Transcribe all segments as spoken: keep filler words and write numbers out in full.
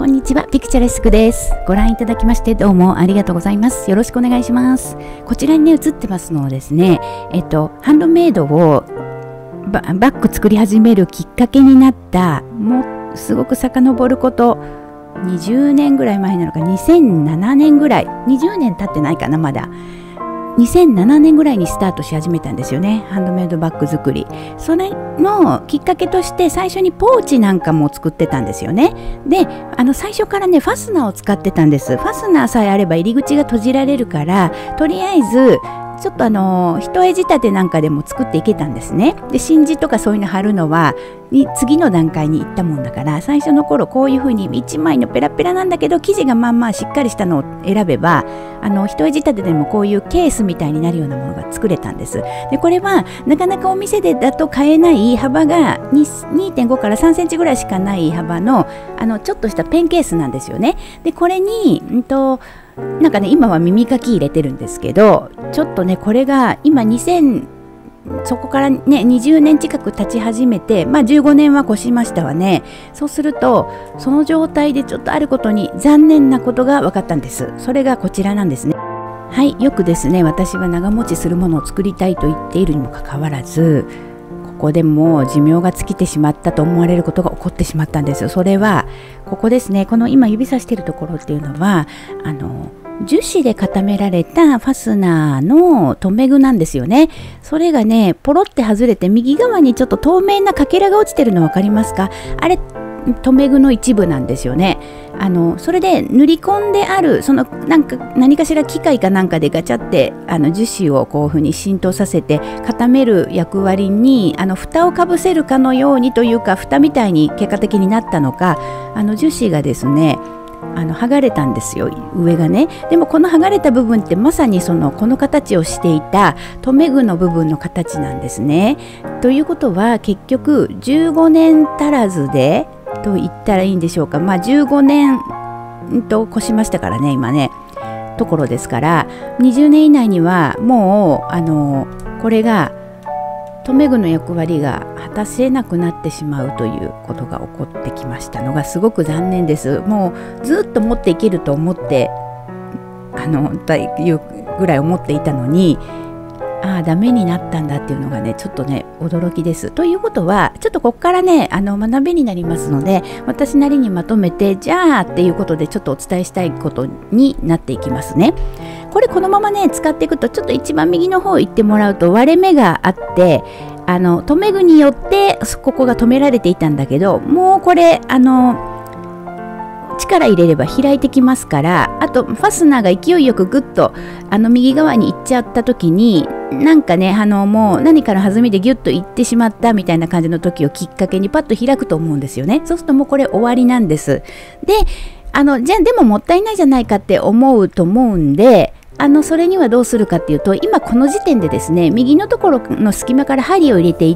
こんにちは、ピクチャレスクです。ご覧いただきましてどうもありがとうございます。よろしくお願いします。こちらにね、映ってますのをですね、えっと、ハンドメイドをバ, バッグ作り始めるきっかけになった、もうすごく遡ること、にじゅうねんぐらい前なのか、にせんななねんぐらい、にじゅうねん経ってないかな、まだ。にせんななねんぐらいにスタートし始めたんですよね、ハンドメイドバッグ作り。それのきっかけとして最初にポーチなんかも作ってたんですよね。で、あの最初からねファスナーを使ってたんです。ファスナーさえあれば入り口が閉じられるから、とりあえずちょっとあの一重仕立てなんかでも作っていけたんですね。で、真珠とかそういうの貼るのはに次の段階に行ったもんだから、最初の頃こういう風にいちまいのペラペラなんだけど生地がまんましっかりしたのを選べば、あの一重仕立てでもこういうケースみたいになるようなものが作れたんです。で、これはなかなかお店でだと買えない幅が にてんご からさんセンチぐらいしかない幅のあのちょっとしたペンケースなんですよね。で、これにんとなんかね、今は耳かき入れてるんですけど、ちょっとねこれが今にせんそこからねにじゅうねん近く経ち始めて、まあじゅうごねんは越しましたわね。そうするとその状態でちょっとあることに残念なことが分かったんです。それがこちらなんですね。はい、よくですね、私は長持ちするものを作りたいと言っているにもかかわらず、ここでも寿命が尽きてしまったと思われることが起こってしまったんですよ。それはここですね。この今指さしているところっていうのはあの樹脂で固められたファスナーの留め具なんですよね。それがねポロって外れて右側にちょっと透明なかけらが落ちてるの分かりますか？あれ留め具の一部なんですよね。あのそれで塗り込んであるそのなんか何かしら機械かなんかでガチャってあの樹脂をこういうふうに浸透させて固める役割にあの蓋をかぶせるかのようにというか、蓋みたいに結果的になったのか、あの樹脂がですねあの剥がれたんですよ、上がね。でもこの剥がれた部分ってまさにそのこの形をしていた留め具の部分の形なんですね。ということは結局じゅうごねん足らずでと言ったらいいんでしょうか。まあじゅうごねんと越しましたからね今ねところですから、にじゅうねん以内にはもうあのこれが留め具の役割が果たせなくなってしまうということが起こってきましたのがすごく残念です。もうずっと持っていけると思ってあのというぐらい思っていたのに、ああダメになったんだっていうのがねちょっとね驚きです。ということはちょっとここからねあの学びになりますので、私なりにまとめてじゃあっていうことでちょっとお伝えしたいことになっていきますね。これこのままね使っていくと、ちょっと一番右の方行ってもらうと割れ目があって、あの留め具によってここが止められていたんだけど、もうこれあの力入れれば開いてきますから、あとファスナーが勢いよくグッとあの右側に行っちゃった時になんかねあのもう何かの弾みでギュッと行ってしまったみたいな感じの時をきっかけにパッと開くと思うんですよね。そうするともうこれ終わりなんです。で、あのじゃあでももったいないじゃないかって思うと思うんで、あのそれにはどうするかっていうと、今この時点でですね右のところの隙間から針を入れていって、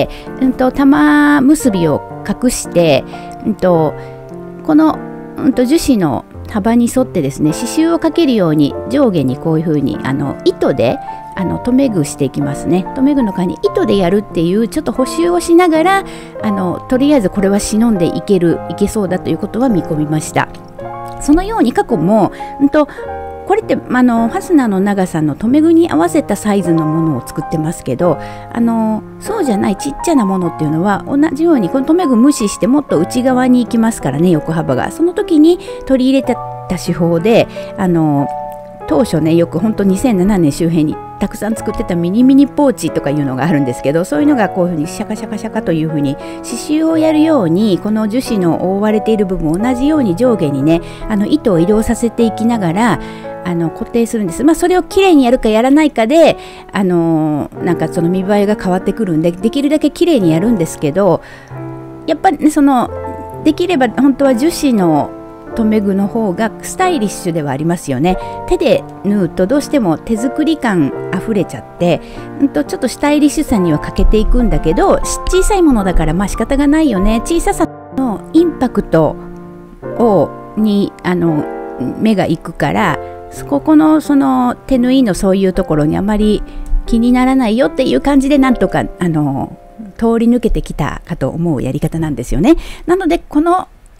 うんと玉結びを隠して、うんとこの、うんと樹脂の幅に沿ってですね刺繍をかけるように上下にこういうふうにあの糸であの留め具していきますね。留め具の代わりに糸でやるっていうちょっと補修をしながら、あのとりあえずこれは忍んでいけるいけそうだということは見込みました。そのように過去も、うんとこれってあのファスナーの長さの留め具に合わせたサイズのものを作ってますけど、あのそうじゃないちっちゃなものっていうのは同じようにこの留め具無視してもっと内側に行きますからね、横幅が。その時に取り入れた手法で、あの当初ねよく本当にせんななねん周辺にたくさん作ってたミニミニポーチとかいうのがあるんですけど、そういうのがこういうふうにシャカシャカシャカというふうに刺繍をやるように、この樹脂の覆われている部分を同じように上下にねあの糸を移動させていきながらあの固定するんです。まあそれをきれいにやるかやらないかであのー、なんかその見栄えが変わってくるんで、できるだけきれいにやるんですけど、やっぱり、ね、そのできれば本当は樹脂の留め具の方がスタイリッシュではありますよね。手で縫うとどうしても手作り感あふれちゃって、うんとちょっとスタイリッシュさには欠けていくんだけど、小さいものだからまあ仕方がないよね。小ささのインパクトをにあの目がいくから、ここのその手縫いのそういうところにあまり気にならないよっていう感じでなんとかあの通り抜けてきたかと思うやり方なんですよね。なのでこの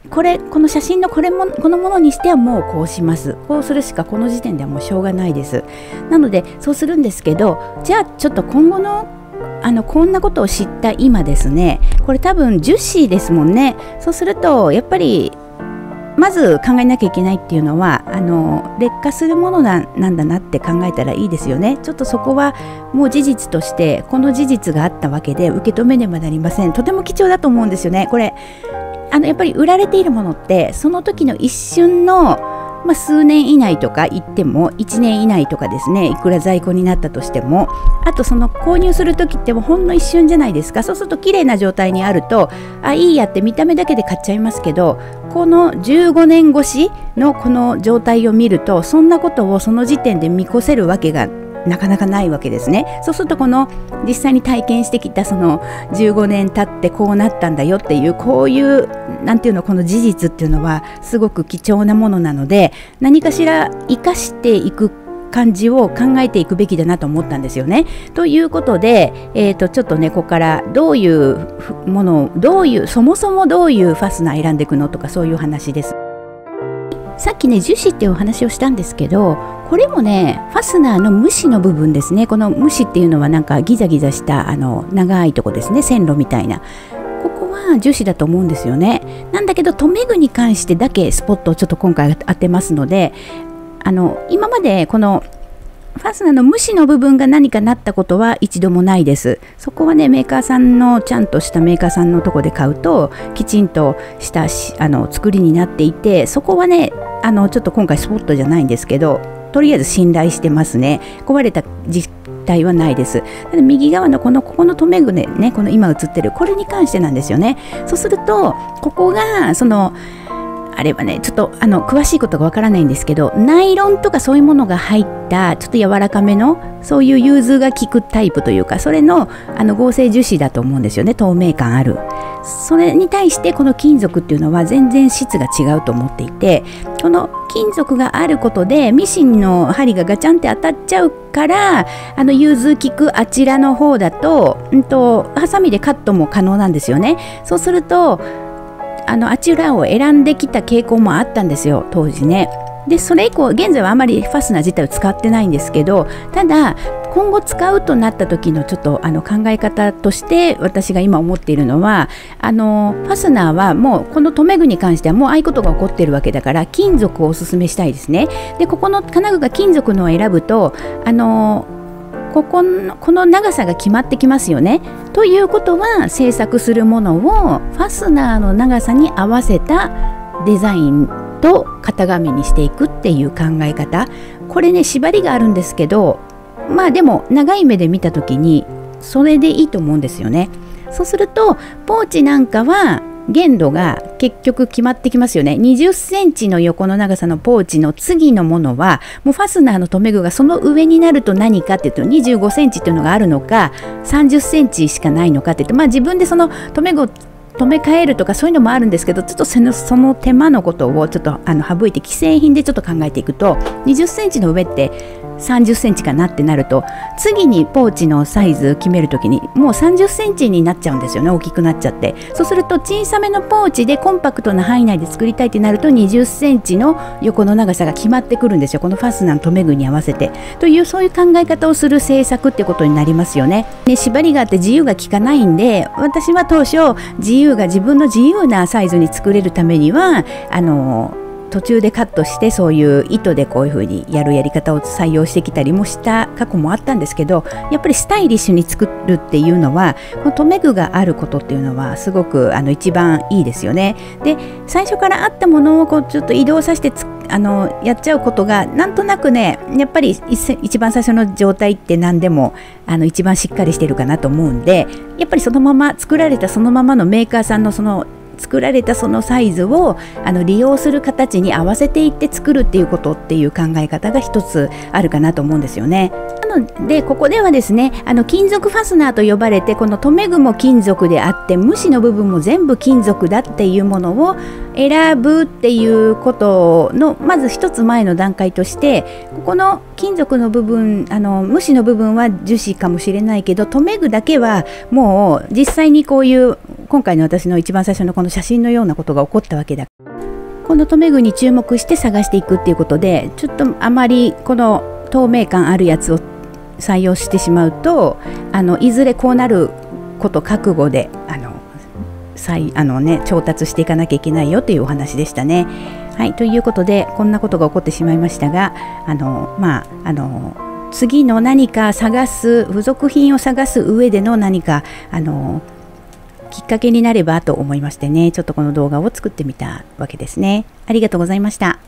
これこの写真のこれもこのものにしてはもうこうします、こうするしかこの時点ではもうしょうがないです。なのでそうするんですけど、じゃあちょっと今後のあのこんなことを知った今ですね、これ多分樹脂ですもんね。そうするとやっぱりまず考えなきゃいけないっていうのは、あの劣化するものな、なんだなって考えたらいいですよね。ちょっとそこはもう事実としてこの事実があったわけで受け止めねばなりません。とても貴重だと思うんですよね。これあのやっぱり売られているものってその時の一瞬の、まあ、数年以内とか言ってもいちねん以内とかですね、いくら在庫になったとしても、あとその購入する時ってもほんの一瞬じゃないですか。そうすると綺麗な状態にあるとあいいやって見た目だけで買っちゃいますけど、このじゅうごねん越しのこの状態を見るとそんなことをその時点で見越せるわけがなかなかないわけですね。そうするとこの実際に体験してきたそのじゅうごねん経ってこうなったんだよっていう、こういうなんていうの、この事実っていうのはすごく貴重なものなので、何かしら生かしていく感じを考えていくべきだなと思ったんですよね。ということで、えー、とちょっとねここからどういうものをどういうそもそもどういうファスナー選んでいくのとか、そういう話です。さっきね樹脂っていうお話をしたんですけど、これもねファスナーの無視の部分ですね。この無視っていうのはなんかギザギザしたあの長いとこですね、線路みたいな、ここは樹脂だと思うんですよね。なんだけど留め具に関してだけスポットをちょっと今回当てますので、あの今までこのファスナーの無視の部分が何かなったことは一度もないです。そこはねメーカーさんのちゃんとしたメーカーさんのとこで買うときちんとしたしあの作りになっていて、そこはねあのちょっと今回スポットじゃないんですけど、とりあえず信頼してますね。壊れた実態はないです。ただ右側のこのここの留め具ね、この今映ってるこれに関してなんですよね。そうするとここがそのあれはねちょっとあの詳しいことがわからないんですけど、ナイロンとかそういうものが入ったちょっと柔らかめのそういう融通が効くタイプというか、それのあの合成樹脂だと思うんですよね。透明感ある。それに対してこの金属っていうのは全然質が違うと思っていて、この金属があることでミシンの針がガチャンって当たっちゃうから、あの融通効くあちらの方だと、うんとハサミでカットも可能なんですよね。そうするとあのあちらを選んできた傾向もあったんですよ当時ね。でそれ以降現在はあまりファスナー自体を使ってないんですけど、ただ今後使うとなった時のちょっとあの考え方として私が今思っているのは、あのファスナーはもうこの留め具に関してはもうああいうことが起こっているわけだから金属をおすすめしたいですね。でここの金具が金属のを選ぶとあのここの、この長さが決まってきますよね。ということは製作するものをファスナーの長さに合わせたデザインと型紙にしていくっていう考え方、これね縛りがあるんですけど、まあでも長い目で見た時にそれでいいと思うんですよね。そうするとポーチなんかは限度が結局決まってきますよね。にじゅっセンチの横の長さのポーチの次のものはもうファスナーの留め具がその上になると何かっていうとにじゅうごセンチっていうのがあるのかさんじゅっセンチしかないのかっていうと、まあ自分でその留め具を留め替えるとかそういうのもあるんですけど、ちょっとその、その手間のことをちょっとあの省いて既製品でちょっと考えていくと、にじゅっセンチの上ってさんじゅっセンチかなってなると、次にポーチのサイズ決めるときにもうさんじゅっセンチになっちゃうんですよね。大きくなっちゃって、そうすると小さめのポーチでコンパクトな範囲内で作りたいってなるとにじゅっセンチの横の長さが決まってくるんですよ。このファスナーの留め具に合わせてという、そういう考え方をする製作ってことになりますよね。で縛りがあって自由が利かないんで、私は当初自由が自分の自由なサイズに作れるためにはあの途中でカットしてそういう糸でこういう風にやるやり方を採用してきたりもした過去もあったんですけど、やっぱりスタイリッシュに作るっていうのはこの留め具があることっていうのはすごくあの一番いいですよね。で最初からあったものをこうちょっと移動させてつあのやっちゃうことがなんとなくね、やっぱり一番最初の状態って何でもあの一番しっかりしてるかなと思うんで、やっぱりそのまま作られたそのままのメーカーさんのその作られたそのサイズをあの利用する形に合わせていって作るっていうことっていう考え方が一つあるかなと思うんですよね。なののでここではですね、あの金属ファスナーと呼ばれて、この留め具も金属であって無視の部分も全部金属だっていうものを選ぶっていうことのまず一つ前の段階として、ここの金属の部分、あの無視の部分は樹脂かもしれないけど、留め具だけはもう実際にこういう今回の私の一番最初のこの写真のようなことが起こったわけだ。この留め具に注目して探していくっていうことで、ちょっとあまりこの透明感あるやつを採用してしまうと、あのいずれこうなること覚悟であの再あの、ね、調達していかなきゃいけないよというお話でしたね。はい、ということでこんなことが起こってしまいましたが、あの、まあ、あの次の何か探す付属品を探す上での何かあのきっかけになればと思いましてね、ちょっとこの動画を作ってみたわけですね。ありがとうございました。